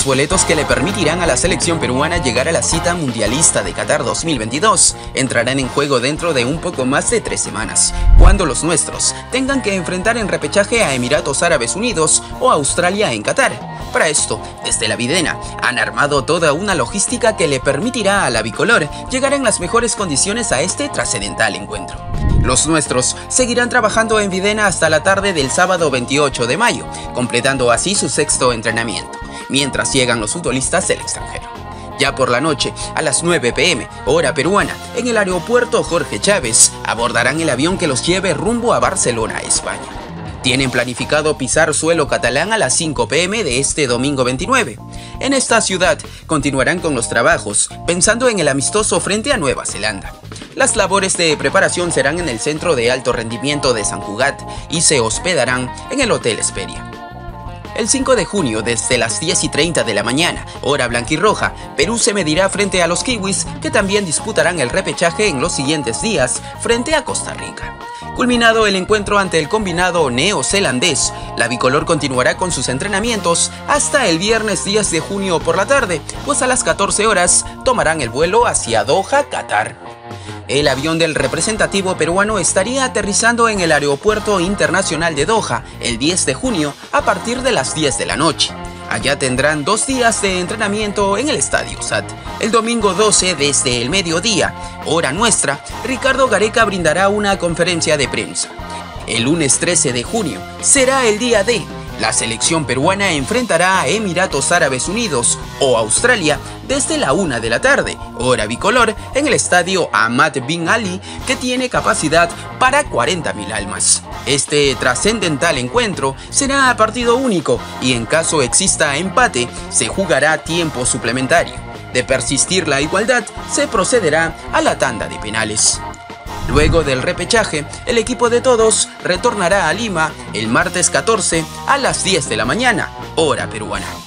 Los boletos que le permitirán a la selección peruana llegar a la cita mundialista de Qatar 2022 entrarán en juego dentro de un poco más de 3 semanas, cuando los nuestros tengan que enfrentar en repechaje a Emiratos Árabes Unidos o Australia en Qatar. Para esto, desde la Videna, han armado toda una logística que le permitirá a la bicolor llegar en las mejores condiciones a este trascendental encuentro. Los nuestros seguirán trabajando en Videna hasta la tarde del sábado 28 de mayo, completando así su 6º entrenamiento, mientras llegan los futbolistas del extranjero. Ya por la noche, a las 9 p.m, hora peruana, en el aeropuerto Jorge Chávez, abordarán el avión que los lleve rumbo a Barcelona, España. Tienen planificado pisar suelo catalán a las 5 p.m. de este domingo 29. En esta ciudad continuarán con los trabajos, pensando en el amistoso frente a Nueva Zelanda. Las labores de preparación serán en el Centro de Alto Rendimiento de San Cugat y se hospedarán en el Hotel Hesperia. El 5 de junio, desde las 10:30 de la mañana, hora blanquirroja, Perú se medirá frente a los kiwis, que también disputarán el repechaje en los siguientes días frente a Costa Rica. Culminado el encuentro ante el combinado neozelandés, la bicolor continuará con sus entrenamientos hasta el viernes 10 de junio por la tarde, pues a las 14 horas tomarán el vuelo hacia Doha, Qatar. El avión del representativo peruano estaría aterrizando en el Aeropuerto Internacional de Doha el 10 de junio a partir de las 10 de la noche. Allá tendrán 2 días de entrenamiento en el Estadio SAT. El domingo 12, desde el mediodía, hora nuestra, Ricardo Gareca brindará una conferencia de prensa. El lunes 13 de junio será el día D. La selección peruana enfrentará a Emiratos Árabes Unidos o Australia desde la 1 de la tarde, hora bicolor, en el estadio Ahmad Bin Ali, que tiene capacidad para 40.000 almas. Este trascendental encuentro será a partido único y en caso exista empate, se jugará tiempo suplementario. De persistir la igualdad, se procederá a la tanda de penales. Luego del repechaje, el equipo de todos retornará a Lima el martes 14 a las 10 de la mañana, hora peruana.